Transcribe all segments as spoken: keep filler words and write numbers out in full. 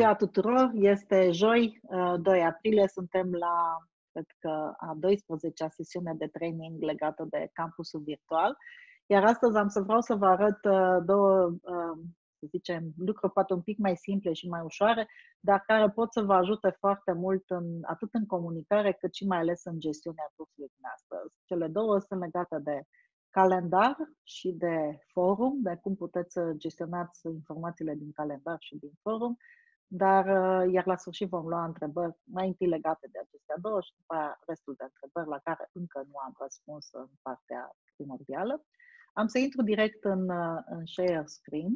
ziua tuturor! Este joi, doi aprilie, suntem la, cred că, a douăsprezecea sesiune de training legată de campusul virtual. Iar astăzi am să vreau să vă arăt două, să zicem, lucruri poate un pic mai simple și mai ușoare, dar care pot să vă ajute foarte mult în, atât în comunicare, cât și mai ales în gestiunea cursului din astăzi. Cele două sunt legate de calendar și de forum, de cum puteți să gestionați informațiile din calendar și din forum, dar iar la sfârșit vom lua întrebări mai întâi legate de acestea două și după aia restul de întrebări la care încă nu am răspuns în partea primordială. Am să intru direct în, în share screen.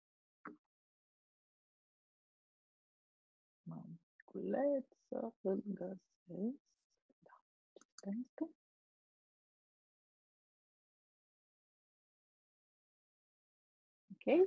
Mă culet să îl găsesc. Da. Este. Ok.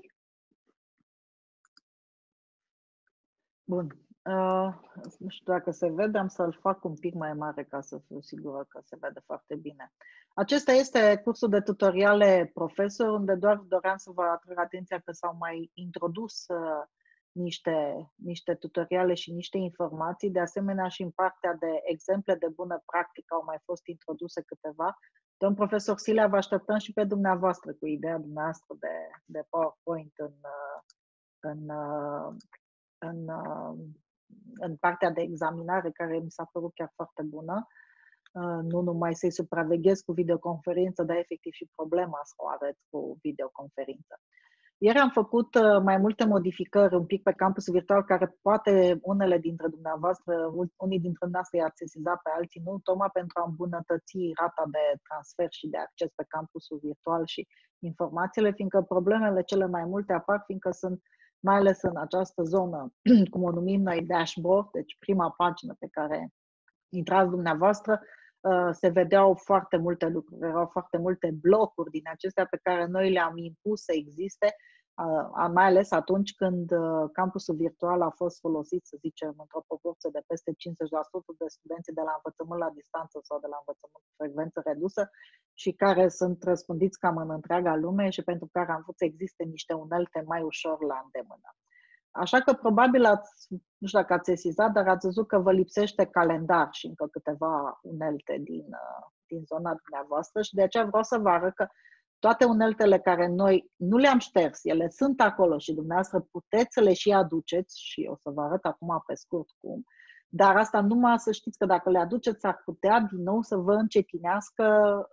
Bun. Uh, nu știu dacă se vede, am să-l fac un pic mai mare ca să fiu sigură că se vede foarte bine. Acesta este cursul de tutoriale profesor, unde doar doream să vă atrag atenția că s-au mai introdus uh, niște, niște tutoriale și niște informații. De asemenea, și în partea de exemple de bună practică au mai fost introduse câteva. Domn profesor Silea, vă așteptăm și pe dumneavoastră cu ideea dumneavoastră de, de PowerPoint în, în, în, în partea de examinare, care mi s-a părut chiar foarte bună. Nu numai să-i supraveghez cu videoconferință, dar efectiv și problema să o arăt cu videoconferință. Ieri am făcut mai multe modificări un pic pe campusul virtual, care poate unele dintre dumneavoastră, unii dintre dumneavoastră i-ați sesizat, pe alții nu, tocmai pentru a îmbunătăți rata de transfer și de acces pe campusul virtual și informațiile, fiindcă problemele cele mai multe apar, fiindcă sunt mai ales în această zonă, cum o numim noi dashboard, deci prima pagină pe care intrați dumneavoastră, se vedeau foarte multe lucruri, erau foarte multe blocuri din acestea pe care noi le-am impus să existe, mai ales atunci când campusul virtual a fost folosit, să zicem, într-o proporție de peste cincizeci la sută de studenți de la învățământ la distanță sau de la învățământ cu frecvență redusă și care sunt răspândiți cam în întreaga lume și pentru care am vrut să existe niște unelte mai ușor la îndemână. Așa că probabil ați, nu știu dacă ați sesizat, dar ați văzut că vă lipsește calendar și încă câteva unelte din, din zona dumneavoastră și de aceea vreau să vă arăt că toate uneltele care noi nu le-am șters, ele sunt acolo și dumneavoastră puteți să le și aduceți și o să vă arăt acum pe scurt cum, dar asta numai să știți că dacă le aduceți ar putea din nou să vă încetinească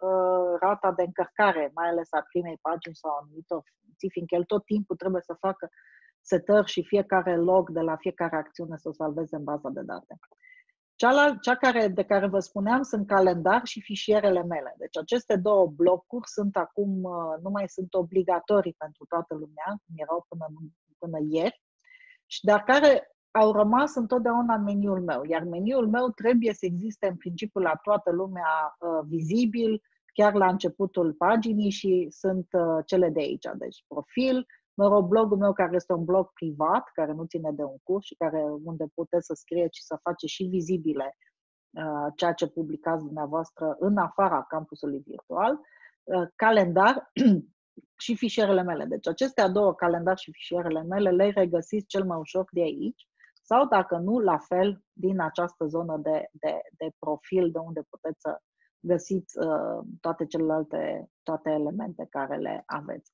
uh, rata de încărcare, mai ales a primei pagini sau a anumitor funcții, fiindcă el tot timpul trebuie să facă setări și fiecare log de la fiecare acțiune să o salveze în baza de date. Cealaltă, cea care, de care vă spuneam sunt calendar și fișierele mele. Deci aceste două blocuri sunt acum, nu mai sunt obligatorii pentru toată lumea, cum erau până, până ieri, dar care au rămas întotdeauna în meniul meu. Iar meniul meu trebuie să existe în principiu la toată lumea uh, vizibil, chiar la începutul paginii și sunt uh, cele de aici. Deci profil, mă rog, blogul meu care este un blog privat, care nu ține de un curs și care, unde puteți să scrieți și să faceți și vizibile uh, ceea ce publicați dumneavoastră în afara campusului virtual, uh, calendar și fișierele mele. Deci acestea două, calendar și fișierele mele, le regăsiți cel mai ușor de aici sau, dacă nu, la fel din această zonă de, de, de profil, de unde puteți să găsiți uh, toate celelalte, toate elemente care le aveți.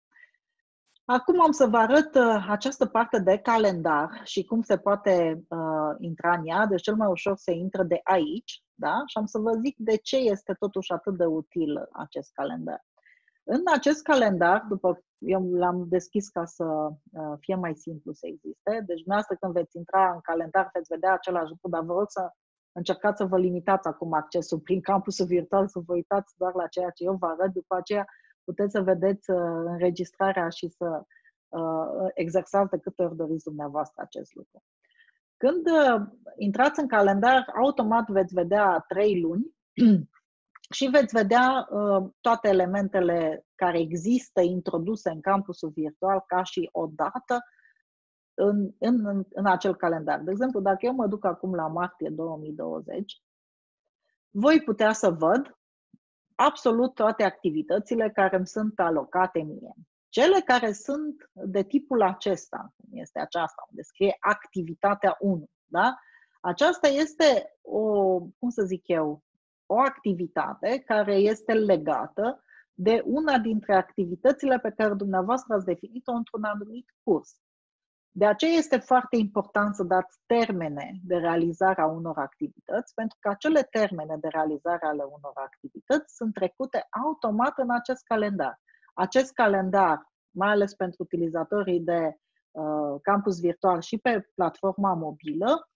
Acum am să vă arăt uh, această parte de calendar și cum se poate uh, intra în ea. Deci cel mai ușor se intră de aici, da? Și am să vă zic de ce este totuși atât de util acest calendar. În acest calendar, după eu l-am deschis ca să uh, fie mai simplu să existe, deci dumneavoastră când veți intra în calendar veți vedea același lucru, dar vă rog să încercați să vă limitați acum accesul prin campusul virtual, să vă uitați doar la ceea ce eu vă arăt, după aceea puteți să vedeți uh, înregistrarea și să uh, exersați de câte ori doriți dumneavoastră acest lucru. Când uh, intrați în calendar, automat veți vedea trei luni și veți vedea uh, toate elementele care există introduse în campusul virtual ca și o dată în, în, în, în acel calendar. De exemplu, dacă eu mă duc acum la martie două mii douăzeci, voi putea să văd absolut toate activitățile care îmi sunt alocate mie. Cele care sunt de tipul acesta, cum este aceasta, unde scrie activitatea unu, da? Aceasta este o, cum să zic eu, o activitate care este legată de una dintre activitățile pe care dumneavoastră ați definit-o într-un anumit curs. De aceea este foarte important să dați termene de realizare a unor activități, pentru că acele termene de realizare ale unor activități sunt trecute automat în acest calendar. Acest calendar, mai ales pentru utilizatorii de uh, campus virtual și pe platforma mobilă,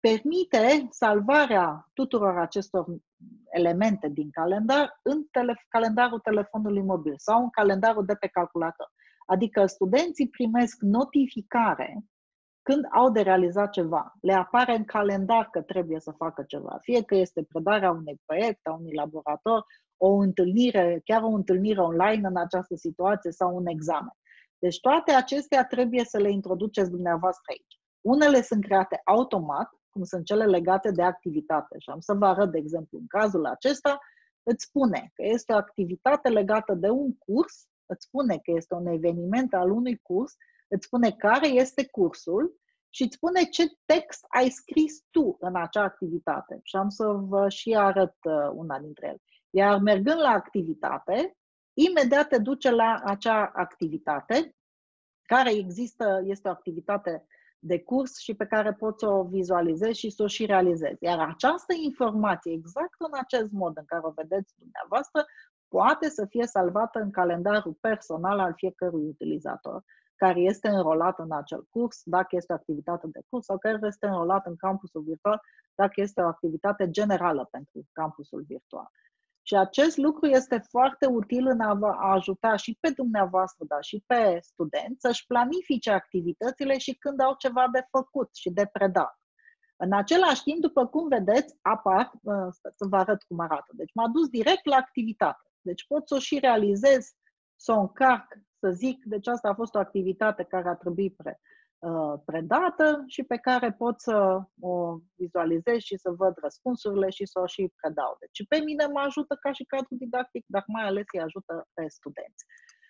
permite salvarea tuturor acestor elemente din calendar în tele- calendarul telefonului mobil sau în calendarul de pe calculator. Adică studenții primesc notificare când au de realizat ceva. Le apare în calendar că trebuie să facă ceva. Fie că este predarea unui proiect, a unui laborator, o întâlnire, chiar o întâlnire online în această situație sau un examen. Deci toate acestea trebuie să le introduceți dumneavoastră aici. Unele sunt create automat, cum sunt cele legate de activitate. Și am să vă arăt, de exemplu, în cazul acesta, îți spune că este o activitate legată de un curs, îți spune că este un eveniment al unui curs, îți spune care este cursul și îți spune ce text ai scris tu în acea activitate. Și am să vă și arăt una dintre ele. Iar mergând la activitate, imediat te duce la acea activitate care există, este o activitate de curs și pe care poți să o vizualizezi și să o și realizezi. Iar această informație, exact în acest mod în care o vedeți dumneavoastră, poate să fie salvată în calendarul personal al fiecărui utilizator care este înrolat în acel curs, dacă este o activitate de curs, sau care este înrolat în campusul virtual, dacă este o activitate generală pentru campusul virtual. Și acest lucru este foarte util în a vă ajuta și pe dumneavoastră, dar și pe studenți să-și planifice activitățile și când au ceva de făcut și de predat. În același timp, după cum vedeți, apar, să vă arăt cum arată. Deci m-a dus direct la activitate. Deci pot să o și realizez, să o încarc, să zic, deci asta a fost o activitate care a trebuit pre, uh, predată și pe care pot să o vizualizez și să văd răspunsurile și să o și predau. Deci pe mine mă ajută ca și cadru didactic, dar mai ales îi ajută pe studenți.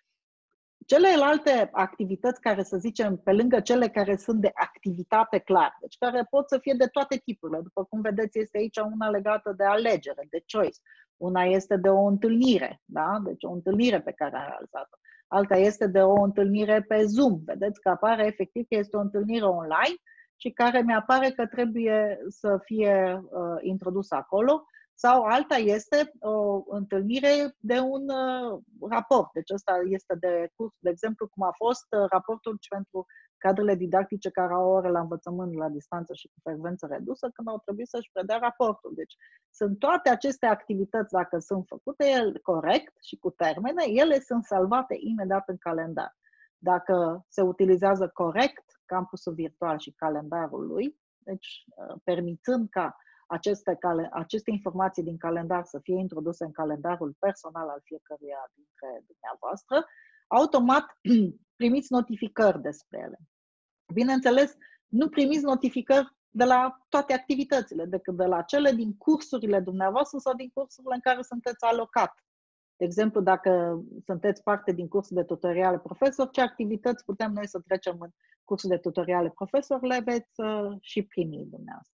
Celelalte activități care, să zicem, pe lângă cele care sunt de activitate clar, deci care pot să fie de toate tipurile. După cum vedeți, este aici una legată de alegere, de choice. Una este de o întâlnire, da? Deci o întâlnire pe care am realizat-o. Alta este de o întâlnire pe Zoom. Vedeți că apare efectiv că este o întâlnire online și care mi-apare că trebuie să fie uh, introdusă acolo. Sau alta este o întâlnire de un uh, raport. Deci ăsta este de curs, de exemplu, cum a fost uh, raportul pentru cadrele didactice care au ore la învățământ la distanță și cu frecvență redusă, când au trebuit să-și predea raportul. Deci sunt toate aceste activități, dacă sunt făcute ele corect și cu termene, ele sunt salvate imediat în calendar. Dacă se utilizează corect campusul virtual și calendarul lui, deci uh, permițând ca Aceste, aceste informații din calendar să fie introduse în calendarul personal al fiecăruia dintre dumneavoastră, automat primiți notificări despre ele. Bineînțeles, nu primiți notificări de la toate activitățile, decât de la cele din cursurile dumneavoastră sau din cursurile în care sunteți alocat. De exemplu, dacă sunteți parte din cursul de tutoriale profesor, ce activități putem noi să trecem în cursul de tutoriale profesor, le veți și primi dumneavoastră.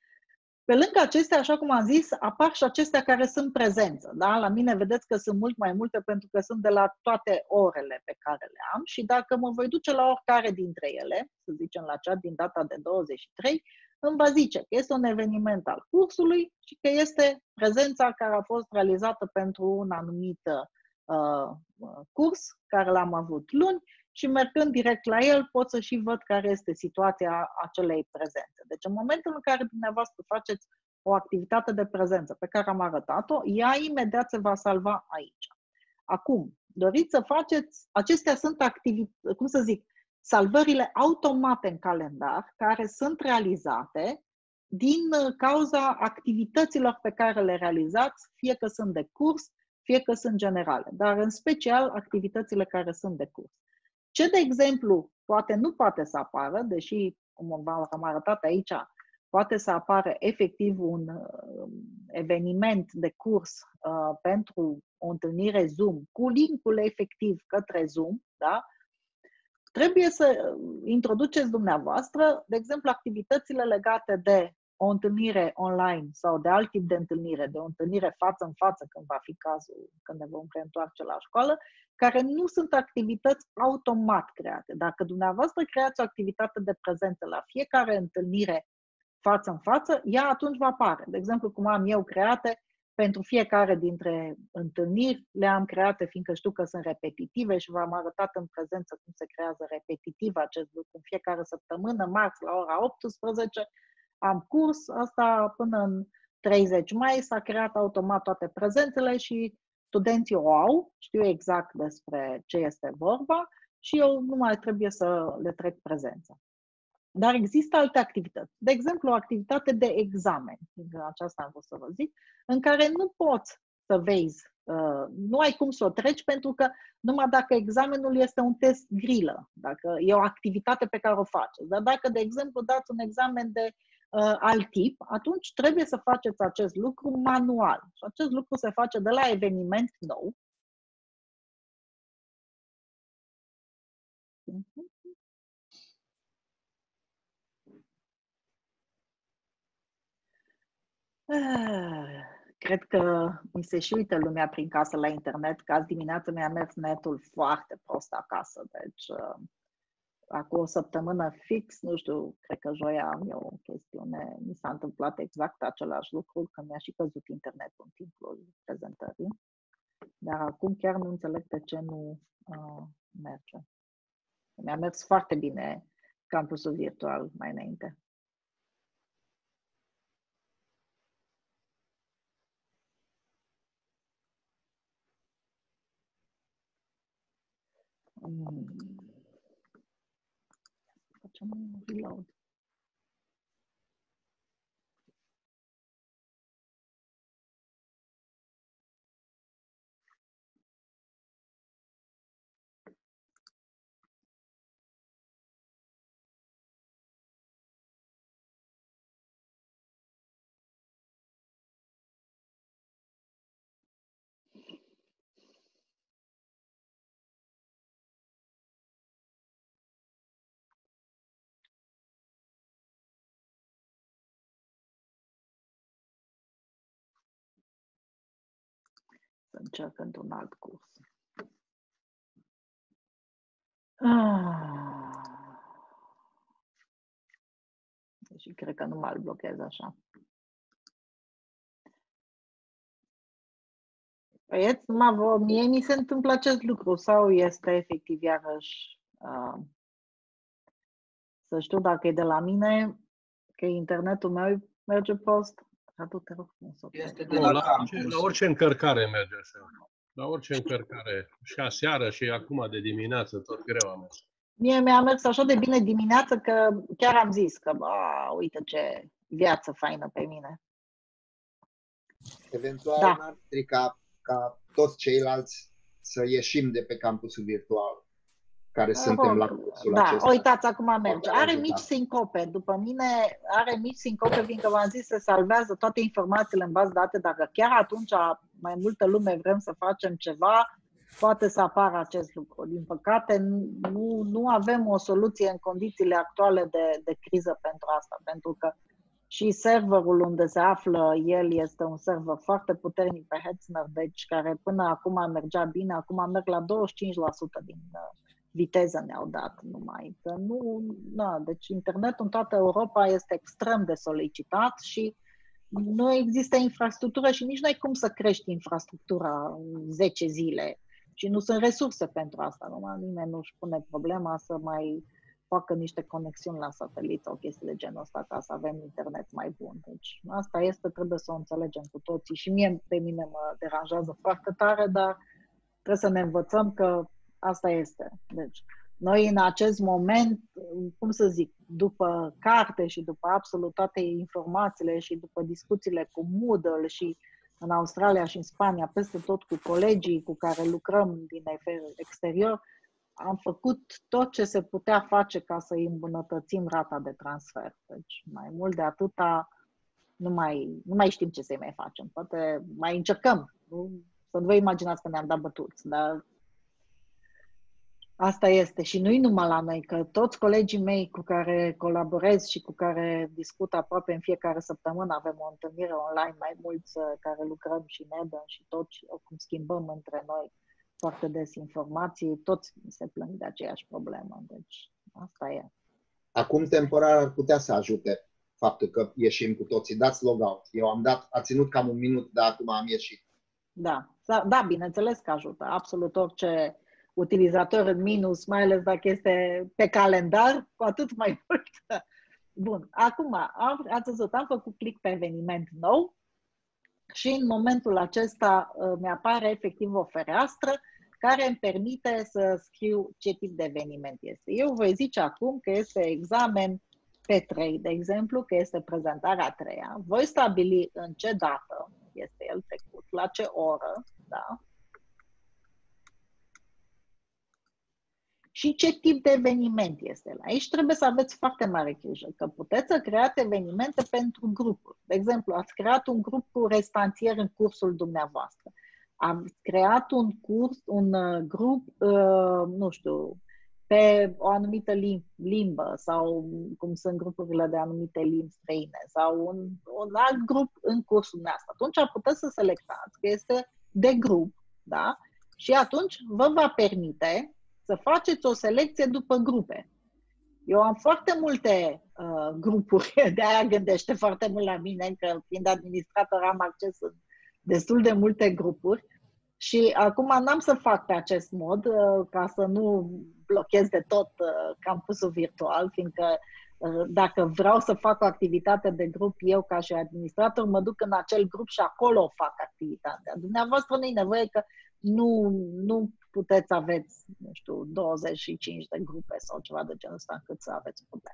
Pe lângă acestea, așa cum am zis, apar și acestea care sunt prezență. Da? La mine vedeți că sunt mult mai multe pentru că sunt de la toate orele pe care le am și dacă mă voi duce la oricare dintre ele, să zicem la cea din data de douăzeci și trei, îmi va zice că este un eveniment al cursului și că este prezența care a fost realizată pentru un anumit uh, curs care l-am avut luni și mergând direct la el pot să și văd care este situația acelei prezențe. Deci în momentul în care dumneavoastră faceți o activitate de prezență pe care am arătat-o, ea imediat se va salva aici. Acum, doriți să faceți, acestea sunt activități, cum să zic, salvările automate în calendar care sunt realizate din cauza activităților pe care le realizați, fie că sunt de curs, fie că sunt generale, dar în special activitățile care sunt de curs. Ce, de exemplu, poate nu poate să apară, deși, cum v-am arătat aici, poate să apară efectiv un uh, eveniment de curs uh, pentru o întâlnire Zoom, cu linkul efectiv către Zoom, da? Trebuie să introduceți dumneavoastră, de exemplu, activitățile legate de o întâlnire online sau de alt tip de întâlnire, de o întâlnire față în față, când va fi cazul, când ne vom reîntoarce la școală, care nu sunt activități automat create. Dacă dumneavoastră creați o activitate de prezență la fiecare întâlnire față în față, ea atunci va apare. De exemplu, cum am eu create, pentru fiecare dintre întâlniri le-am create, fiindcă știu că sunt repetitive și v-am arătat în prezență cum se creează repetitiv acest lucru. În fiecare săptămână, marți, la ora optsprezece, am curs, asta până în treizeci mai s-a creat automat toate prezențele și studenții o au, știu exact despre ce este vorba și eu nu mai trebuie să le trec prezența. Dar există alte activități. De exemplu, o activitate de examen, aceasta am vrut să vă zic, în care nu poți să vezi, uh, nu ai cum să o treci, pentru că numai dacă examenul este un test grilă, dacă e o activitate pe care o faceți. Dar dacă, de exemplu, dați un examen de uh, alt tip, atunci trebuie să faceți acest lucru manual. Și acest lucru se face de la eveniment nou. Cred că mi se și uită lumea prin casă la internet, că azi dimineață mi-a mers netul foarte prost acasă, deci uh, acum o săptămână fix, nu știu, cred că joia am eu o chestiune, mi s-a întâmplat exact același lucru, că mi-a și căzut internetul în timpul prezentării, dar acum chiar nu înțeleg de ce nu uh, merge. Mi-a mers foarte bine campusul virtual mai înainte. Mm. Facem un reload. Să încerc într-un alt curs. Ah. Și cred că nu mă blochez așa. Păi, mie mi se întâmplă acest lucru sau este efectiv iarăși uh, să știu dacă e de la mine, că internetul meu merge prost. Adu-te rog, este de la, la, orice, la orice încărcare merge așa. La orice încărcare. Și aseară și acum de dimineață tot greu am mers. Mie mi-a mers așa de bine dimineață că chiar am zis că, bă, uite ce viață faină pe mine. Eventual da. n-ar strica ca toți ceilalți să ieșim de pe campusul virtual, care da, suntem la cursul da, acesta. Uitați, acum merge. Are mici sincope. După mine are mici sincope, fiindcă v-am zis, se salvează toate informațiile în bază date. Dacă chiar atunci mai multă lume vrem să facem ceva, poate să apară acest lucru. Din păcate, nu, nu avem o soluție în condițiile actuale de, de criză pentru asta, pentru că și serverul unde se află el este un server foarte puternic pe Hetzner, deci care până acum mergea bine, acum merg la douăzeci și cinci la sută din viteză ne-au dat numai. Că nu, na, deci internetul în toată Europa este extrem de solicitat și nu există infrastructură și nici nu ai cum să crești infrastructura în zece zile. Și nu sunt resurse pentru asta. Numai nimeni nu își pune problema să mai facă niște conexiuni la satelit sau chestii de genul ăsta ca să avem internet mai bun. Deci asta este, trebuie să o înțelegem cu toții. Și mie, pe mine mă deranjează foarte tare, dar trebuie să ne învățăm că asta este. Deci noi în acest moment, cum să zic, după carte și după absolut toate informațiile și după discuțiile cu Moodle și în Australia și în Spania, peste tot cu colegii cu care lucrăm din exterior, am făcut tot ce se putea face ca să îi îmbunătățim rata de transfer. Deci mai mult de atâta nu mai, nu mai știm ce să-i mai facem. Poate mai încercăm. Nu? Să nu vă imaginați că ne-am dat bătuți, dar asta este. Și nu-i numai la noi, că toți colegii mei cu care colaborez și cu care discut aproape în fiecare săptămână, avem o întâlnire online, mai mulți care lucrăm și ne dăm și tot, și oricum schimbăm între noi foarte des informații, toți se plâng de aceeași problemă. Deci asta e. Acum temporar ar putea să ajute faptul că ieșim cu toții. Dați logout. Eu am dat, a ținut cam un minut, dar acum am ieșit. Da, da, bineînțeles că ajută. Absolut orice utilizator în minus, mai ales dacă este pe calendar, cu atât mai mult. Bun, acum, am, ați văzut, am făcut click pe eveniment nou și în momentul acesta uh, mi-apare efectiv o fereastră care îmi permite să scriu ce tip de eveniment este. Eu voi zice acum că este examen pe trei, de exemplu, că este prezentarea a treia. Voi stabili în ce dată este el trecut, la ce oră, da? Și ce tip de eveniment este el. Aici trebuie să aveți foarte mare grijă, că puteți să creați evenimente pentru grupuri. De exemplu, ați creat un grup cu restanțieri în cursul dumneavoastră. Ați creat un curs, un uh, grup, uh, nu știu, pe o anumită limbă sau cum sunt grupurile de anumite limbi străine sau un, un alt grup în cursul dumneavoastră. Atunci puteți să selectați că este de grup, da? Și atunci vă va permite să faceți o selecție după grupe. Eu am foarte multe uh, grupuri, de-aia gândește foarte mult la mine, că fiind administrator am acces în destul de multe grupuri și acum n-am să fac pe acest mod uh, ca să nu blochez de tot uh, campusul virtual, fiindcă uh, dacă vreau să fac o activitate de grup, eu ca și administrator mă duc în acel grup și acolo fac activitatea. Dumneavoastră nu-i nevoie că nu, nu puteți aveți, nu știu, douăzeci și cinci de grupe sau ceva de genul ăsta încât să aveți probleme.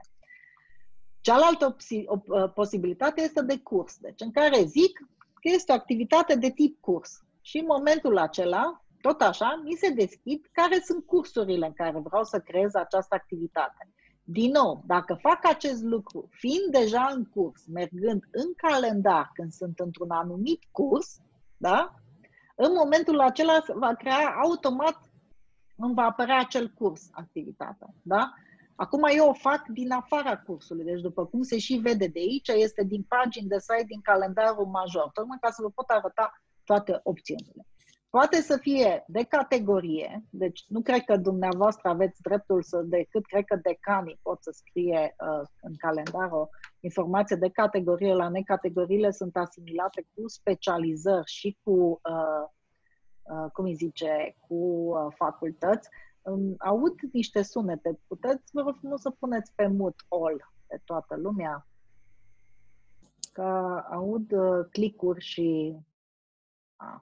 Cealaltă posibilitate este de curs, deci în care zic că este o activitate de tip curs. Și în momentul acela, tot așa, mi se deschid care sunt cursurile în care vreau să creez această activitate. Din nou, dacă fac acest lucru, fiind deja în curs, mergând în calendar când sunt într-un anumit curs, da? În momentul acela va crea automat, îmi va apărea acel curs, activitatea. Da? Acum eu o fac din afara cursului, deci după cum se și vede de aici, este din pagini de site, din calendarul major, tocmai ca să vă pot arăta toate opțiunile. Poate să fie de categorie, deci nu cred că dumneavoastră aveți dreptul să, decât cred că decanii pot să scrie uh, în calendar o informație de categorie. La noi categoriile sunt asimilate cu specializări și cu, uh, uh, cum îi zice, cu uh, facultăți. Um, aud niște sunete. Puteți, vă rog frumos, să puneți pe mute all pe toată lumea? Că aud uh, clicuri și... Ah,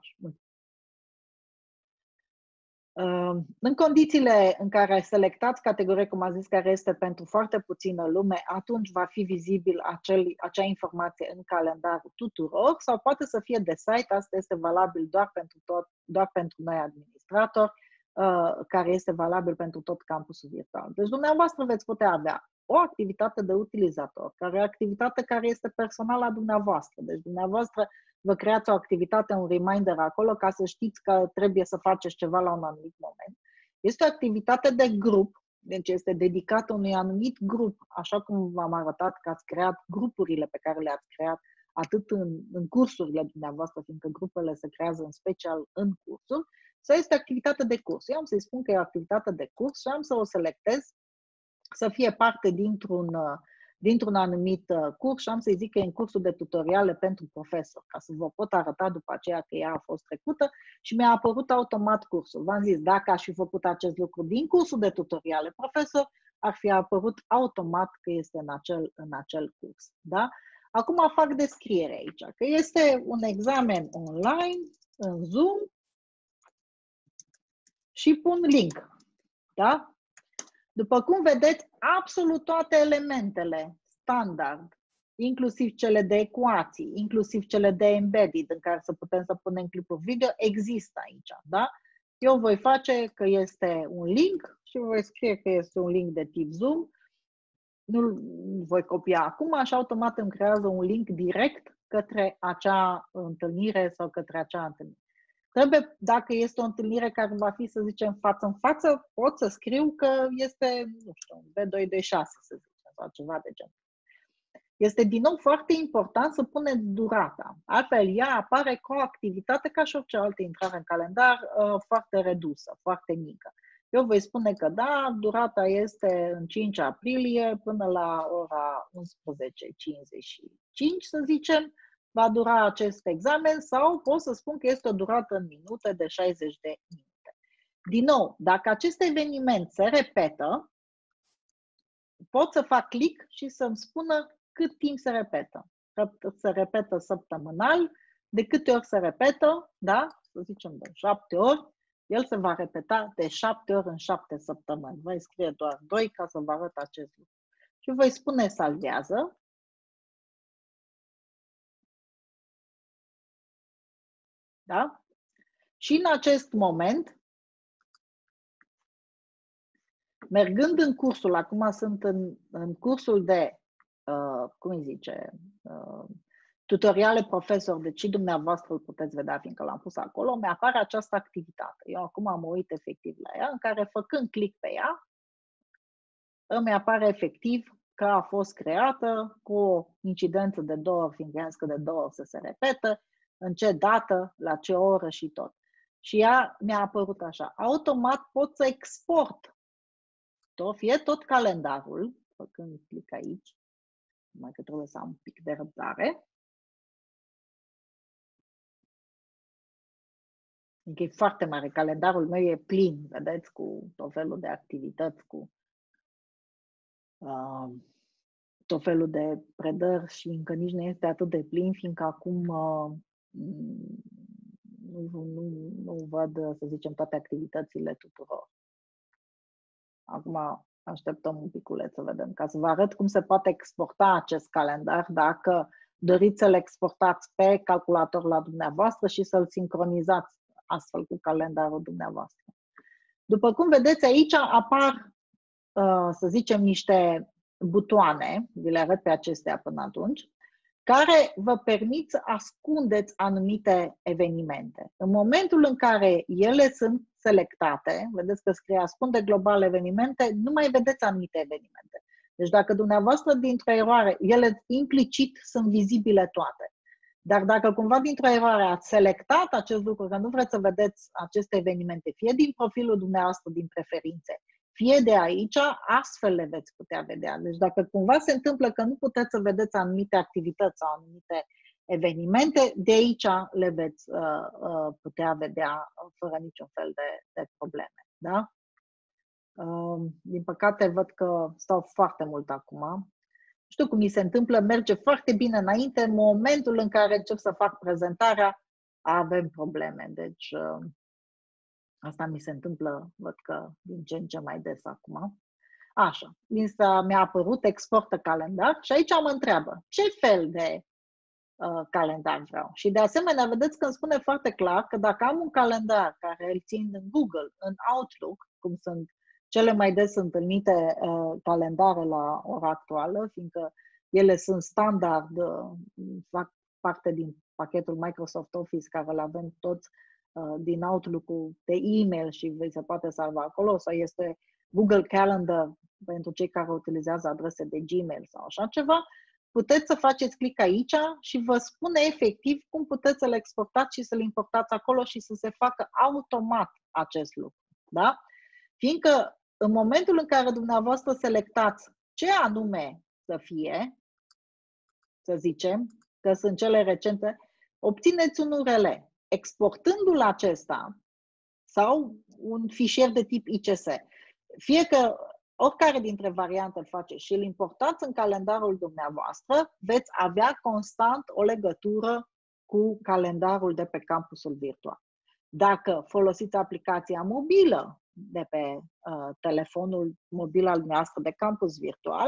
în condițiile în care selectați categorie, cum am zis, care este pentru foarte puțină lume, atunci va fi vizibil acel, acea informație în calendarul tuturor sau poate să fie de site, asta este valabil doar pentru, tot, doar pentru noi administratori, care este valabil pentru tot campusul virtual. Deci dumneavoastră veți putea avea o activitate de utilizator, care e o activitate care este personală a dumneavoastră. Deci dumneavoastră vă creați o activitate, un reminder acolo ca să știți că trebuie să faceți ceva la un anumit moment. Este o activitate de grup, deci este dedicată unui anumit grup, așa cum v-am arătat că ați creat grupurile pe care le-ați creat atât în, în cursurile dumneavoastră, fiindcă grupele se creează în special în cursuri, sau este activitate de curs. Eu am să-i spun că e o activitate de curs și am să o selectez să fie parte dintr-un dintr-un anumit curs și am să-i zic că e în cursul de tutoriale pentru profesor, ca să vă pot arăta după aceea că ea a fost trecută și mi-a apărut automat cursul. V-am zis, dacă aș fi făcut acest lucru din cursul de tutoriale profesor, ar fi apărut automat că este în acel, în acel curs. Da? Acum fac descriere aici, că este un examen online, în Zoom, și pun link. Da? După cum vedeți, absolut toate elementele standard, inclusiv cele de ecuații, inclusiv cele de embedded, în care să putem să punem clipuri video, există aici. Da? Eu voi face că este un link și și voi scrie că este un link de tip Zoom. Nu-l voi copia acum și automat îmi creează un link direct către acea întâlnire sau către acea întâlnire. Trebuie, dacă este o întâlnire care va fi, să zicem, față în față, pot să scriu că este, nu știu, B doi D șase, să zicem, sau ceva de genul. Este din nou foarte important să punem durata. Altfel, ea apare ca o activitate, ca și orice altă intrare în calendar, foarte redusă, foarte mică. Eu voi spune că da, durata este în cinci aprilie până la ora unsprezece cincizeci și cinci, să zicem, va dura acest examen sau pot să spun că este o durată în minute de șaizeci de minute. Din nou, dacă acest eveniment se repetă, pot să fac click și să-mi spună cât timp se repetă. Se repetă săptămânal, de câte ori se repetă, da? Să zicem de șapte ori, el se va repeta de șapte ori în șapte săptămâni. Voi scrie doar doi ca să vă arăt acest lucru. Și voi spune salvează. Da? Și în acest moment, mergând în cursul, acum sunt în, în cursul de, uh, cum îi zice, uh, tutoriale profesor, deci și dumneavoastră îl puteți vedea, fiindcă l-am pus acolo, mi-apare această activitate. Eu acum mă uit efectiv la ea, în care făcând click pe ea, îmi apare efectiv că a fost creată cu o incidență de două ori, fiindcă de două ori să se repetă, în ce dată, la ce oră și tot. Și ea mi-a apărut așa. Automat pot să export tot, fie tot calendarul, făcând click aici, numai că trebuie să am un pic de răbdare. E foarte mare, calendarul meu e plin, vedeți, cu tot felul de activități, cu uh, tot felul de predări și încă nici nu este atât de plin, fiindcă acum uh, nu, nu, nu văd, să zicem, toate activitățile tuturor. Acum așteptăm un piculeț să vedem, ca să vă arăt cum se poate exporta acest calendar dacă doriți să-l exportați pe calculator la dumneavoastră și să-l sincronizați astfel cu calendarul dumneavoastră. După cum vedeți aici apar, să zicem, niște butoane, vi le arăt pe acestea până atunci, care vă permit să ascundeți anumite evenimente. În momentul în care ele sunt selectate, vedeți că scrie ascunde global evenimente, nu mai vedeți anumite evenimente. Deci dacă dumneavoastră dintr-o eroare, ele implicit sunt vizibile toate. Dar dacă cumva dintr-o eroare ați selectat acest lucru, că nu vreți să vedeți aceste evenimente, fie din profilul dumneavoastră, din preferințe, fie de aici, astfel le veți putea vedea. Deci dacă cumva se întâmplă că nu puteți să vedeți anumite activități sau anumite evenimente, de aici le veți uh, uh, putea vedea fără niciun fel de, de probleme. Da? Uh, din păcate văd că stau foarte mult acum. Nu știu cum mi se întâmplă, merge foarte bine înainte, în momentul în care încep să fac prezentarea, avem probleme. Deci uh, asta mi se întâmplă, văd că din ce în ce mai des acum. Așa, mi-a apărut exportă calendar și aici mă întreabă ce fel de uh, calendar vreau. Și de asemenea, vedeți că îmi spune foarte clar că dacă am un calendar care îl țin în Google, în Outlook, cum sunt cele mai des întâlnite uh, calendare la ora actuală, fiindcă ele sunt standard, uh, fac parte din pachetul Microsoft Office care îl avem toți uh, din Outlook-ul de e-mail și vi se poate salva acolo, sau este Google Calendar pentru cei care utilizează adrese de Gmail sau așa ceva, puteți să faceți click aici și vă spune efectiv cum puteți să le exportați și să le importați acolo și să se facă automat acest lucru. Da? Fiindcă în momentul în care dumneavoastră selectați ce anume să fie, să zicem, că sunt cele recente, obțineți un U R L. Exportându-l acesta sau un fișier de tip I C S. Fie că oricare dintre variante îl face și îl importați în calendarul dumneavoastră, veți avea constant o legătură cu calendarul de pe campusul virtual. Dacă folosiți aplicația mobilă de pe uh, telefonul mobil al dumneavoastră de campus virtual,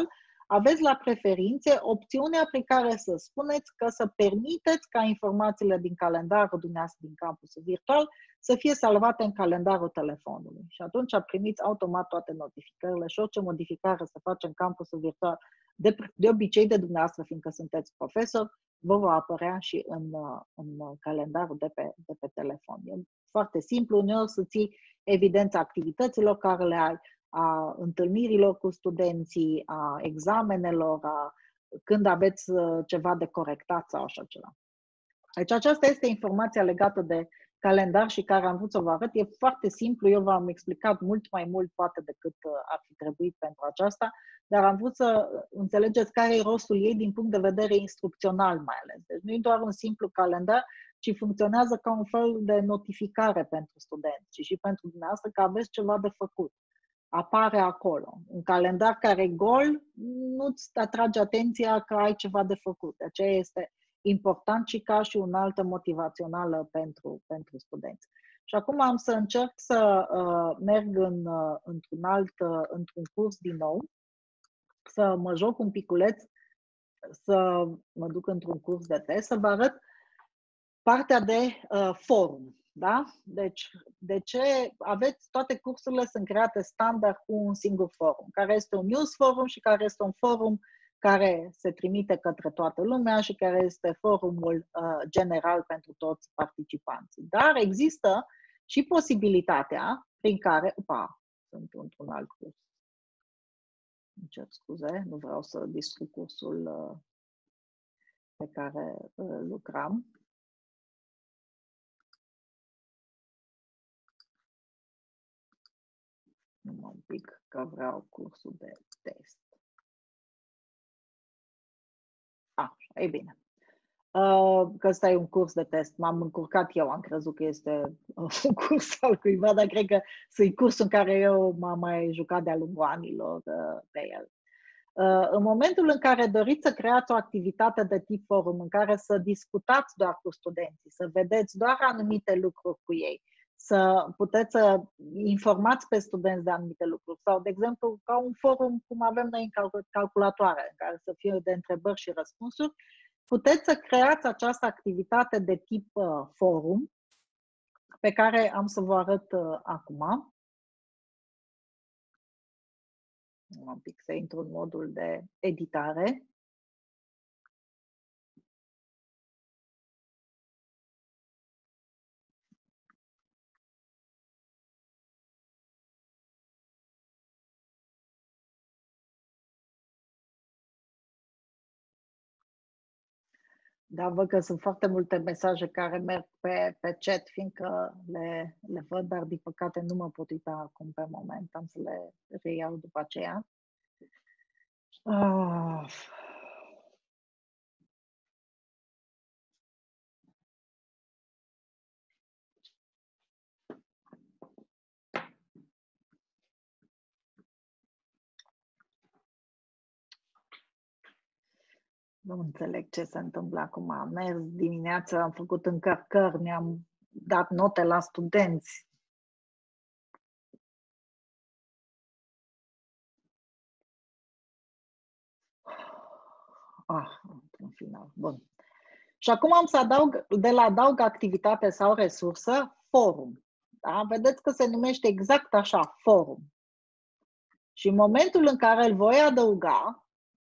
aveți la preferințe opțiunea prin care să spuneți că să permiteți ca informațiile din calendarul dumneavoastră din campusul virtual să fie salvate în calendarul telefonului. Și atunci primiți automat toate notificările și orice modificare să face în campusul virtual, de, de obicei de dumneavoastră, fiindcă sunteți profesor, vă va apărea și în, în calendarul de pe, de pe telefon. E foarte simplu, uneori să ții evidența activităților care le ai, a întâlnirilor cu studenții, a examenelor, a când aveți ceva de corectat sau așa ceva. Deci aceasta este informația legată de calendar și care am vrut să vă arăt. E foarte simplu, eu v-am explicat mult mai mult poate decât ar fi trebuit pentru aceasta, dar am vrut să înțelegeți care e rostul ei din punct de vedere instrucțional mai ales. Deci nu e doar un simplu calendar, ci funcționează ca un fel de notificare pentru studenți și și pentru dumneavoastră că aveți ceva de făcut. Apare acolo. Un calendar care e gol nu-ți atrage atenția că ai ceva de făcut. De aceea este important și ca și unaltă motivațională pentru, pentru studenți. Și acum am să încerc să uh, merg în, uh, într-un alt, uh, într-un curs din nou, să mă joc un piculeț, să mă duc într-un curs de test, să vă arăt partea de uh, forum. Da? Deci, de ce aveți, toate cursurile sunt create standard cu un singur forum, care este un news forum și care este un forum care se trimite către toată lumea și care este forumul uh, general pentru toți participanții. Dar există și posibilitatea prin care, opa, sunt într-un alt curs. Îmi cer scuze, nu vreau să distrug cursul uh, pe care uh, lucram. Numai un pic, că vreau cursul de test. Ah, e bine. Uh, că ăsta e un curs de test. M-am încurcat eu, am crezut că este uh, un curs al cuiva, dar cred că sunt cursul în care eu m-am mai jucat de-a lungul anilor uh, pe el. Uh, în momentul în care doriți să creați o activitate de tip forum, în care să discutați doar cu studenții, să vedeți doar anumite lucruri cu ei, să puteți să informați pe studenți de anumite lucruri sau, de exemplu, ca un forum cum avem noi în calculatoare, în care să fie de întrebări și răspunsuri, puteți să creați această activitate de tip uh, forum, pe care am să vă arăt uh, acum. Un pic să intru în modul de editare. Da, văd că sunt foarte multe mesaje care merg pe, pe chat, fiindcă le, le văd, dar din păcate nu mă pot uita acum pe moment. Am să le reiau după aceea. Ah. Nu înțeleg ce se întâmplă acum. Am mers dimineața, am făcut încărcări, mi-am dat note la studenți. Ah, în final. Bun. Și acum am să adaug, de la adaug activitate sau resursă, forum. Da? Vedeți că se numește exact așa, forum. Și în momentul în care îl voi adăuga,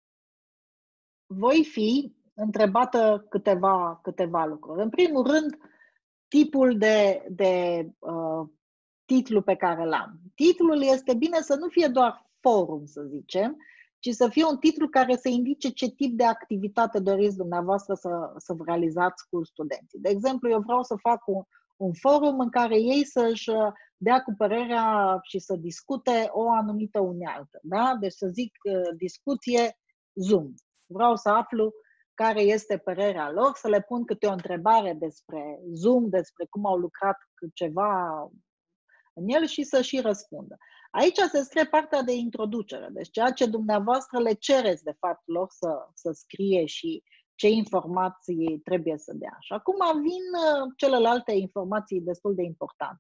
voi fi întrebată câteva, câteva lucruri. În primul rând, tipul de, de uh, titlu pe care l-am. Titlul este bine să nu fie doar forum, să zicem, ci să fie un titlu care să indice ce tip de activitate doriți dumneavoastră să, să vă realizați cu studenții. De exemplu, eu vreau să fac un, un forum în care ei să-și dea cu părerea și să discute o anumită unealtă. Da? Deci să zic discuție Zoom. Vreau să aflu care este părerea lor, să le pun câte o întrebare despre Zoom, despre cum au lucrat cu ceva în el și să și răspundă. Aici se scrie partea de introducere, deci ceea ce dumneavoastră le cereți de fapt lor să, să scrie și ce informații trebuie să dea. Și acum vin celelalte informații destul de importante.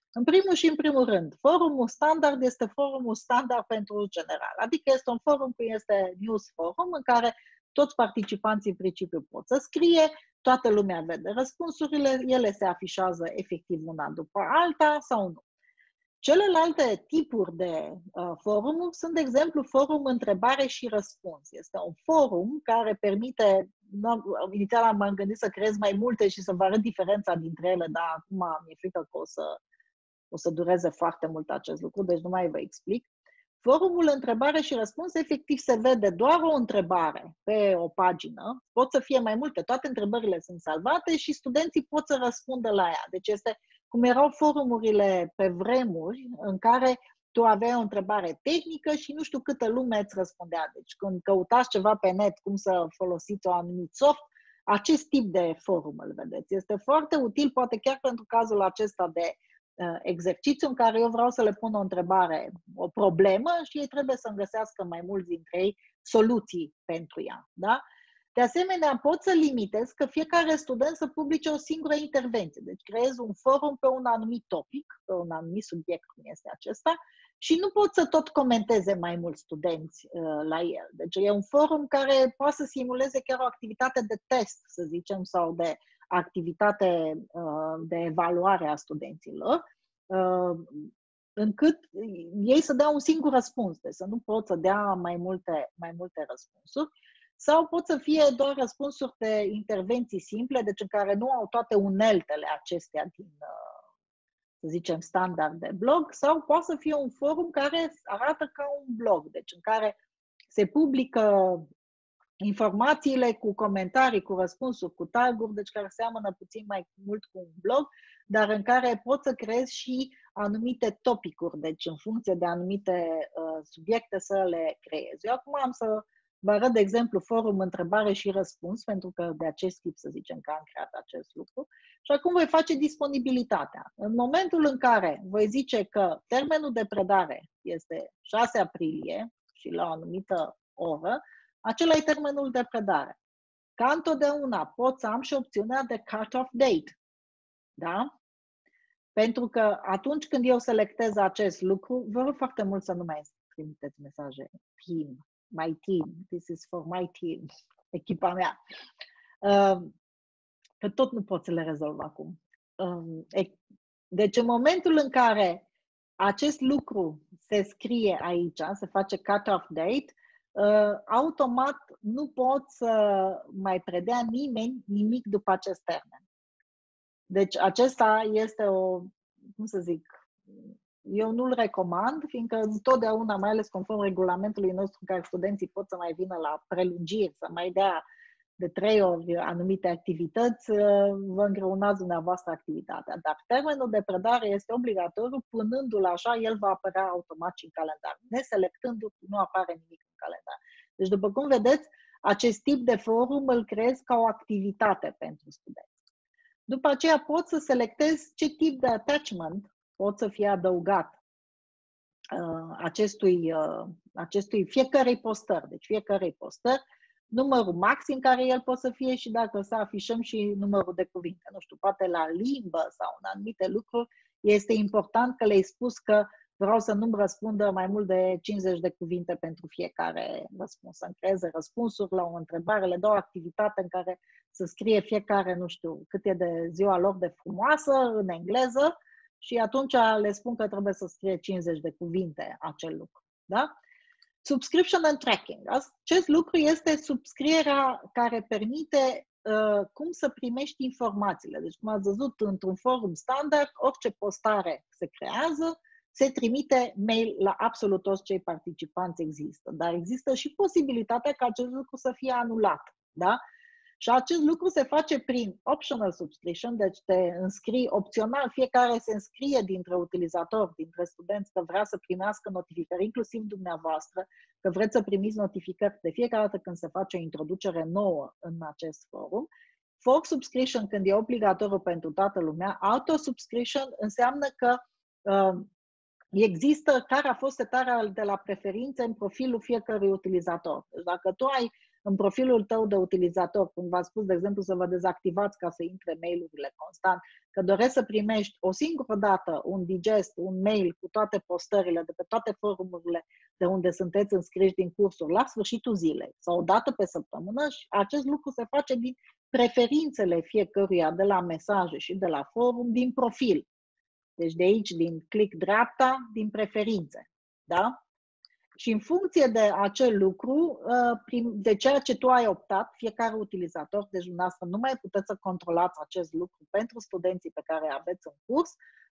În primul și în primul rând, forumul standard este forumul standard pentru general, adică este un forum cum este News Forum, în care toți participanții în principiu pot să scrie, toată lumea vede răspunsurile, ele se afișează efectiv una după alta sau nu. Celelalte tipuri de uh, forumuri sunt, de exemplu, forum întrebare și răspuns. Este un forum care permite, nu, inițial m-am gândit să creez mai multe și să vă arăt diferența dintre ele, dar acum mi-e frică că o să, o să dureze foarte mult acest lucru, deci nu mai vă explic. Forumul întrebare și răspuns, efectiv se vede doar o întrebare pe o pagină, pot să fie mai multe, toate întrebările sunt salvate și studenții pot să răspundă la ea. Deci este cum erau forumurile pe vremuri în care tu aveai o întrebare tehnică și nu știu câtă lume îți răspundea. Deci când căutați ceva pe net, cum să folosiți un anumit soft, acest tip de forum îl vedeți. Este foarte util, poate chiar pentru cazul acesta de uh, exercițiu în care eu vreau să le pun o întrebare, o problemă și ei trebuie să-mi găsească mai mulți dintre ei soluții pentru ea. Da? De asemenea, pot să limitez că fiecare student să publice o singură intervenție. Deci creez un forum pe un anumit topic, pe un anumit subiect, cum este acesta, și nu pot să tot comenteze mai mulți studenți uh, la el. Deci e un forum care poate să simuleze chiar o activitate de test, să zicem, sau de activitate uh, de evaluare a studenților, uh, încât ei să dea un singur răspuns, deci să nu pot să dea mai multe, mai multe răspunsuri. Sau pot să fie doar răspunsuri de intervenții simple, deci în care nu au toate uneltele acestea din, să zicem, standard de blog, sau poate să fie un forum care arată ca un blog, deci în care se publică informațiile cu comentarii, cu răspunsuri, cu tag-uri, deci care seamănă puțin mai mult cu un blog, dar în care poți să creezi și anumite topicuri, deci în funcție de anumite uh, subiecte să le creezi. Eu acum am să vă arăt, de exemplu, forum întrebare și răspuns, pentru că de acest tip, să zicem, că am creat acest lucru. Și acum voi face disponibilitatea. În momentul în care voi zice că termenul de predare este șase aprilie și la o anumită oră, acela e termenul de predare. Ca întotdeauna pot să am și opțiunea de cut-off date. Da? Pentru că atunci când eu selectez acest lucru, vă rog foarte mult să nu mai trimiteți mesaje team. My team, this is for my team, echipa mea. Că tot nu pot să le rezolv acum. Deci în momentul în care acest lucru se scrie aici, se face cut-off date, automat nu pot să mai predea nimeni nimic după acest termen. Deci acesta este o, cum să zic, eu nu-l recomand, fiindcă întotdeauna, mai ales conform regulamentului nostru, în care studenții pot să mai vină la prelungiri, să mai dea de trei ori anumite activități, vă îngreunați dumneavoastră activitatea. Dar termenul de predare este obligatoriu, punându-l așa, el va apărea automat și în calendar. Neselectându-l, nu apare nimic în calendar. Deci, după cum vedeți, acest tip de forum îl creez ca o activitate pentru studenți. După aceea pot să selectez ce tip de attachment pot să fie adăugat uh, acestui, uh, acestui fiecărei postări. Deci fiecărei postări, numărul maxim care el poate să fie și dacă să afișăm și numărul de cuvinte. Nu știu, poate la limbă sau în anumite lucruri, este important că le-ai spus că vreau să nu-mi răspundă mai mult de cincizeci de cuvinte pentru fiecare răspuns. Să-mi creeze răspunsuri la o întrebare, le dau o activitate în care să scrie fiecare, nu știu, cât e de ziua lor de frumoasă în engleză, și atunci le spun că trebuie să scrie cincizeci de cuvinte acel lucru. Da? Subscription and tracking. Acest lucru este subscrierea care permite uh, cum să primești informațiile. Deci, cum ați văzut, într-un forum standard, orice postare se creează, se trimite mail la absolut toți cei participanți există. Dar există și posibilitatea ca acest lucru să fie anulat. Da? Și acest lucru se face prin optional subscription, deci te înscrii opțional, fiecare se înscrie dintre utilizatori, dintre studenți, că vrea să primească notificări, inclusiv dumneavoastră, că vreți să primiți notificări de fiecare dată când se face o introducere nouă în acest forum. For subscription, când e obligatoriu pentru toată lumea, auto subscription înseamnă că uh, există care a fost setarea de la preferințe în profilul fiecărui utilizator. Deci dacă tu ai în profilul tău de utilizator, cum v-am spus, de exemplu, să vă dezactivați ca să intre mail-urile constant, că doresc să primești o singură dată un digest, un mail cu toate postările de pe toate forumurile de unde sunteți înscriși din cursuri la sfârșitul zilei sau o dată pe săptămână, și acest lucru se face din preferințele fiecăruia de la mesaje și de la forum, din profil. Deci de aici, din click dreapta, din preferințe. Da? Și în funcție de acel lucru, de ceea ce tu ai optat, fiecare utilizator, deci dumneavoastră nu mai puteți să controlați acest lucru pentru studenții pe care aveți în curs,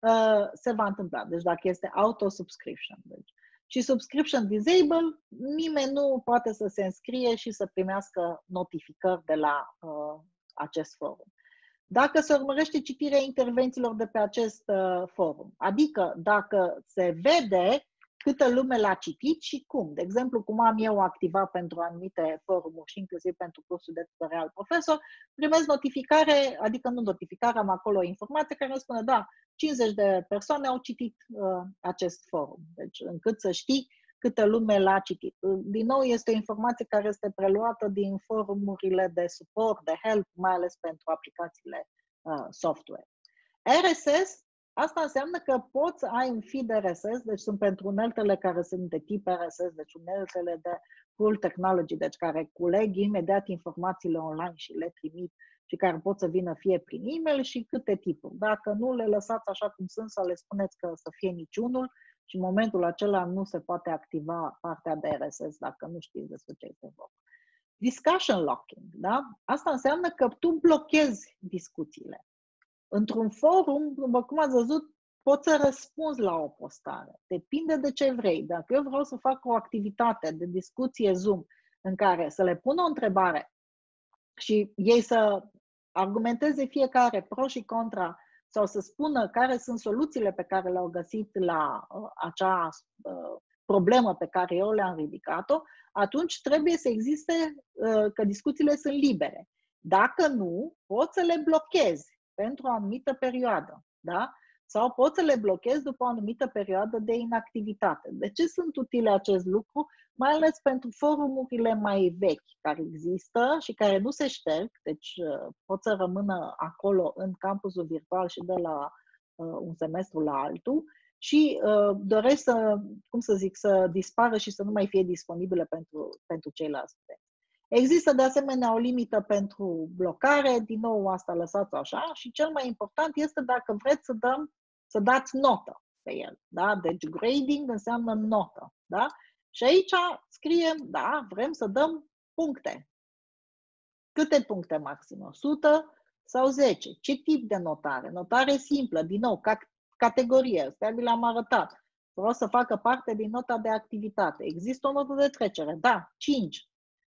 se va întâmpla. Deci dacă este auto-subscription. Deci, și subscription disable, nimeni nu poate să se înscrie și să primească notificări de la uh, acest forum. Dacă se urmărește citirea intervențiilor de pe acest uh, forum, adică dacă se vede câtă lume l-a citit și cum. De exemplu, cum am eu activat pentru anumite forumuri și inclusiv pentru cursul de tutorial profesor, primesc notificare, adică nu notificare, am acolo o informație care îmi spune, da, cincizeci de persoane au citit uh, acest forum. Deci, încât să știi câtă lume l-a citit. Din nou, este o informație care este preluată din forumurile de suport, de help, mai ales pentru aplicațiile uh, software. R S S, asta înseamnă că poți să ai un feed R S S, deci sunt pentru uneltele care sunt de tip R S S, deci uneltele de full technology, deci care culeg imediat informațiile online și le trimit și care pot să vină fie prin e-mail și câte tipuri. Dacă nu le lăsați așa cum sunt, să le spuneți că să fie niciunul și în momentul acela nu se poate activa partea de R S S dacă nu știți despre ce este vorba. Discussion locking, da? Asta înseamnă că tu blochezi discuțiile. Într-un forum, după cum ați văzut, poți să răspunzi la o postare. Depinde de ce vrei. Dacă eu vreau să fac o activitate de discuție Zoom în care să le pun o întrebare și ei să argumenteze fiecare pro și contra sau să spună care sunt soluțiile pe care le-au găsit la uh, acea uh, problemă pe care eu le-am ridicat-o, atunci trebuie să existe uh, că discuțiile sunt libere. Dacă nu, poți să le blochezi pentru o anumită perioadă, da? Sau poți să le blochezi după o anumită perioadă de inactivitate. De ce sunt utile acest lucru? Mai ales pentru forumurile mai vechi care există și care nu se șterg, deci uh, pot să rămână acolo în campusul virtual și de la uh, un semestru la altul și uh, doresc să, cum să zic, să dispară și să nu mai fie disponibile pentru, pentru ceilalți studenți. Există de asemenea o limită pentru blocare, din nou asta lăsați-o așa și cel mai important este dacă vreți să, dăm, să dați notă pe el. Da? Deci grading înseamnă notă. Da? Și aici scriem, da, vrem să dăm puncte. Câte puncte maxim? o sută sau zece? Ce tip de notare? Notare simplă, din nou, ca categorie. Astea vi le-am arătat. Vreau să facă parte din nota de activitate. Există o notă de trecere? Da, cinci.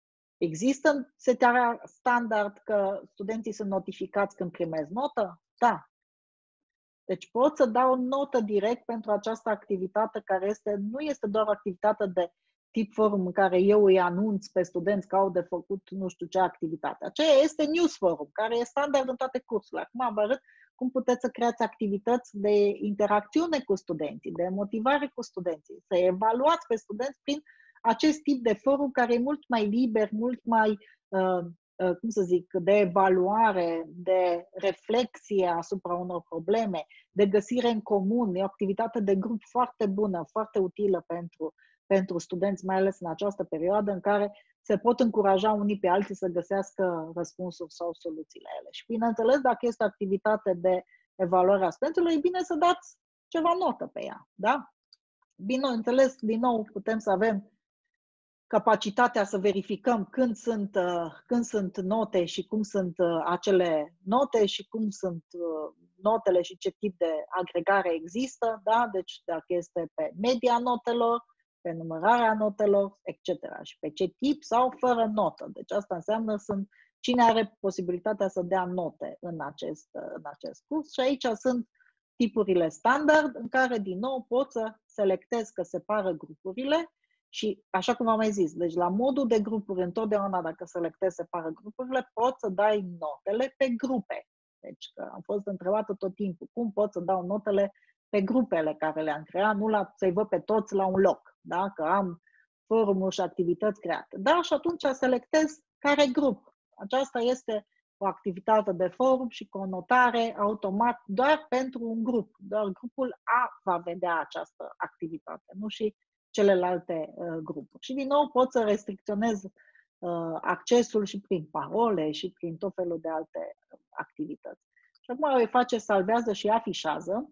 Există setarea standard că studenții sunt notificați când primesc notă? Da. Deci pot să dau o notă direct pentru această activitate care este, nu este doar o activitate de tip forum în care eu îi anunț pe studenți că au de făcut nu știu ce activitate. Aceea este news forum, care e standard în toate cursurile. Acum vă arăt cum puteți să creați activități de interacțiune cu studenții, de motivare cu studenții, să evaluați pe studenți prin acest tip de forum care e mult mai liber, mult mai, uh, uh, cum să zic, de evaluare, de reflexie asupra unor probleme, de găsire în comun. E o activitate de grup foarte bună, foarte utilă pentru, pentru studenți, mai ales în această perioadă în care se pot încuraja unii pe alții să găsească răspunsuri sau soluții la ele. Și bineînțeles, dacă este o activitate de evaluare a studenților, e bine să dați ceva notă pe ea. Da? Bineînțeles, din nou putem să avem capacitatea să verificăm când sunt, când sunt note și cum sunt acele note și cum sunt notele și ce tip de agregare există, da? Deci dacă este pe media notelor, pe numărarea notelor, et cetera. Și pe ce tip sau fără notă. Deci asta înseamnă sunt, cine are posibilitatea să dea note în acest, în acest curs. Și aici sunt tipurile standard în care din nou pot să selectez că separă grupurile. Și așa cum am mai zis, deci la modul de grupuri, întotdeauna dacă selectezi separă grupurile, poți să dai notele pe grupe. Deci că am fost întrebată tot timpul, cum pot să dau notele pe grupele care le-am creat, nu la, să-i văd pe toți la un loc. Da? Că am forumuri și activități create. Da, și atunci selectez care grup. Aceasta este o activitate de forum și conotare automat doar pentru un grup. Doar grupul A va vedea această activitate, nu și celelalte uh, grupuri. Și din nou pot să restricționez uh, accesul și prin parole și prin tot felul de alte activități. Și acum voi face salvează și afișează.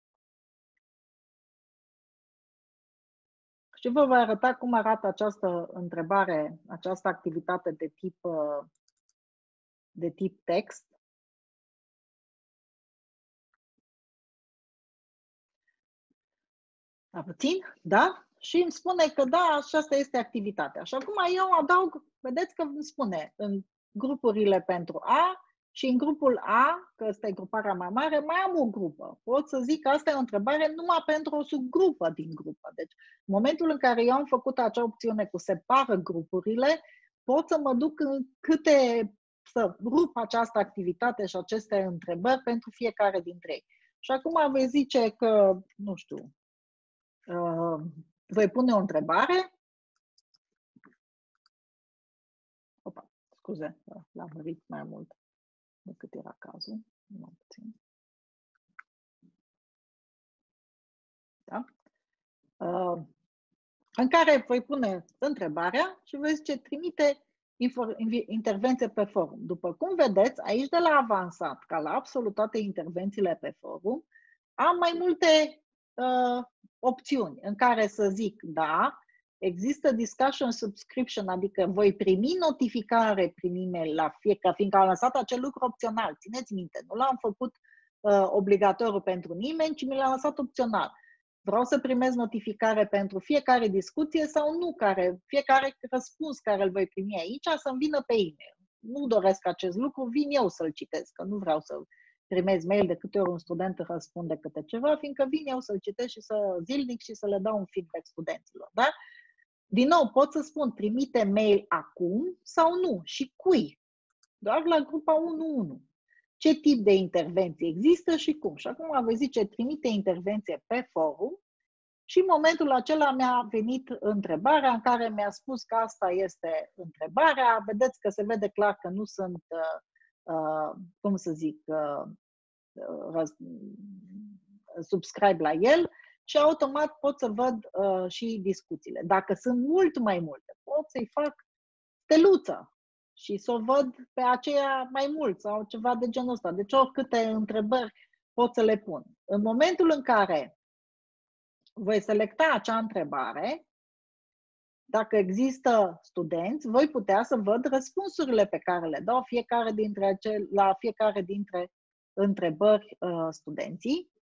Și vă voi arăta cum arată această întrebare, această activitate de tip, de tip text. La puțin, da? Și îmi spune că da, aceasta este activitatea. Și acum eu adaug, vedeți că îmi spune în grupurile pentru A și în grupul A, că ăsta e gruparea mai mare, mai am o grupă. Pot să zic că asta e o întrebare numai pentru o subgrupă din grupă. Deci, în momentul în care eu am făcut acea opțiune cu separă grupurile, pot să mă duc în câte, să rup această activitate și aceste întrebări pentru fiecare dintre ei. Și acum voi zice că, nu știu, uh, voi pune o întrebare. Opa, scuze, l-am mărit mai mult decât era cazul. Mai puțin. Da? Uh, în care voi pune întrebarea și voi zice trimite intervenție pe forum. După cum vedeți, aici de la avansat, ca la absolut toate intervențiile pe forum, am mai multe uh, opțiuni în care să zic da, există discussion subscription, adică voi primi notificare prin e-mail la fiecare, fiindcă am lăsat acel lucru opțional. Țineți minte, nu l-am făcut uh, obligatoriu pentru nimeni, ci mi l-am lăsat opțional. Vreau să primez notificare pentru fiecare discuție sau nu, care, fiecare răspuns care îl voi primi aici să-mi vină pe e-mail. Nu doresc acest lucru, vin eu să-l citesc, că nu vreau să primez mail de câte ori un student răspunde câte ceva, fiindcă vin eu să-l citesc și să zilnic și să le dau un feedback studenților. Da? Din nou, pot să spun trimite mail acum sau nu și cui. Doar la grupa unu unu. Ce tip de intervenție există și cum. Și acum voi zice trimite intervenție pe forum și în momentul acela mi-a venit întrebarea în care mi-a spus că asta este întrebarea. Vedeți că se vede clar că nu sunt, uh, cum să zic, uh, uh, subscribe la el și automat pot să văd uh, și discuțiile. Dacă sunt mult mai multe, pot să-i fac steluță și să o văd pe aceea mai mult sau ceva de genul ăsta. Deci oricâte întrebări pot să le pun. În momentul în care voi selecta acea întrebare, dacă există studenți, voi putea să văd răspunsurile pe care le dau fiecare dintre acele, la fiecare dintre întrebări uh, studenții.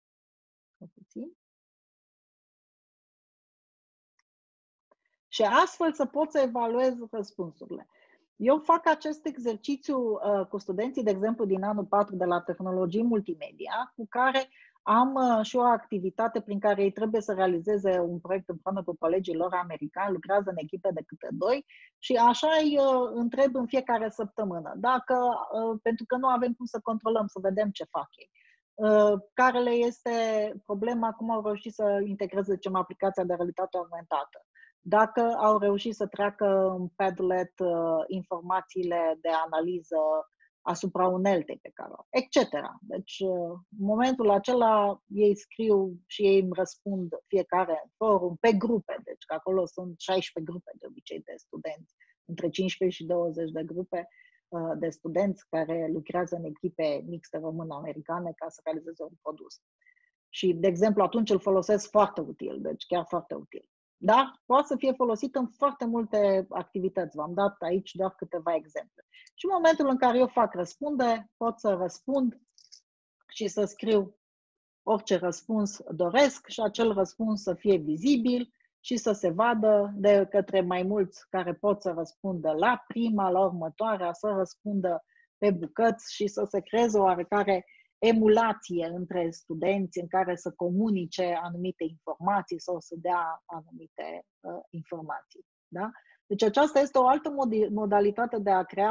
Și astfel să pot să evaluez răspunsurile. Eu fac acest exercițiu uh, cu studenții, de exemplu, din anul patru de la tehnologii multimedia, cu care am uh, și o activitate prin care ei trebuie să realizeze un proiect împreună cu colegii lor americani, lucrează în echipe de câte doi și așa îi uh, întreb în fiecare săptămână, dacă, uh, pentru că nu avem cum să controlăm, să vedem ce fac ei. Uh, care le este problema, cum au reușit să integreze, zicem, aplicația de realitate augmentată. Dacă au reușit să treacă în Padlet uh, informațiile de analiză asupra uneltei pe care o, et cetera. Deci, uh, în momentul acela, ei scriu și ei îmi răspund fiecare în forum, pe grupe, deci că acolo sunt șaisprezece grupe de obicei de studenți, între cincisprezece și douăzeci de grupe uh, de studenți care lucrează în echipe mixte român-americane ca să realizeze un produs. Și, de exemplu, atunci îl folosesc foarte util, deci chiar foarte util. Da? Poate să fie folosit în foarte multe activități. V-am dat aici doar câteva exemple. Și în momentul în care eu fac răspunde, pot să răspund și să scriu orice răspuns doresc și acel răspuns să fie vizibil și să se vadă de către mai mulți care pot să răspundă la prima, la următoarea, să răspundă pe bucăți și să se creeze o oarecare emulație între studenți în care să comunice anumite informații sau să dea anumite uh, informații. Da? Deci aceasta este o altă mod modalitate de a crea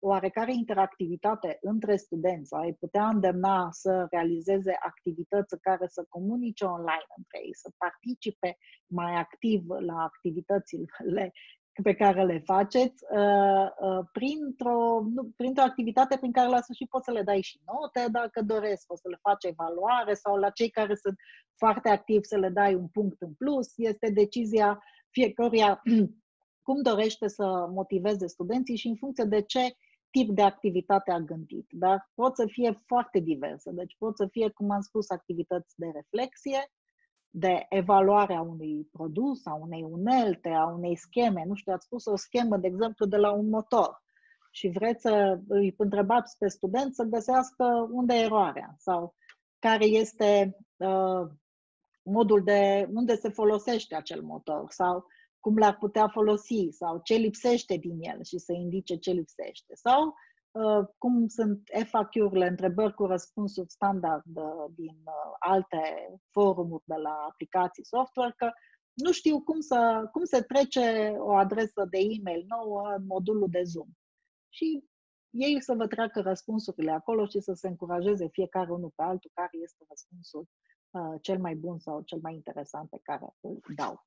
oarecare interactivitate între studenți, ai putea îndemna să realizeze activități care să comunice online între ei, să participe mai activ la activitățile pe care le faceți, printr-o, printr-o activitate prin care la sfârșit poți să le dai și note dacă doresc, poți să le faci evaluare sau la cei care sunt foarte activi să le dai un punct în plus. Este decizia fiecăruia cum dorește să motiveze studenții și în funcție de ce tip de activitate a gândit. Dar pot să fie foarte diverse. Deci pot să fie, cum am spus, activități de reflexie, de evaluare a unui produs, a unei unelte, a unei scheme. Nu știu, ați spus o schemă, de exemplu, de la un motor și vreți să îi întrebați pe student să găsească unde e eroarea sau care este uh, modul de unde se folosește acel motor sau cum l-ar putea folosi sau ce lipsește din el și să indice ce lipsește. Sau uh, cum sunt F A Q-urile, întrebări cu răspunsuri standard uh, din uh, alte forumuri de la aplicații software, că nu știu cum, să, cum se trece o adresă de e-mail nouă în modulul de Zoom. Și ei să vă treacă răspunsurile acolo și să se încurajeze fiecare unul pe altul care este răspunsul uh, cel mai bun sau cel mai interesant pe care îl dau.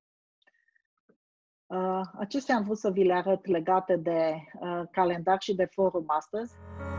Uh, acestea am vrut să vi le arăt legate de uh, calendar și de forum astăzi.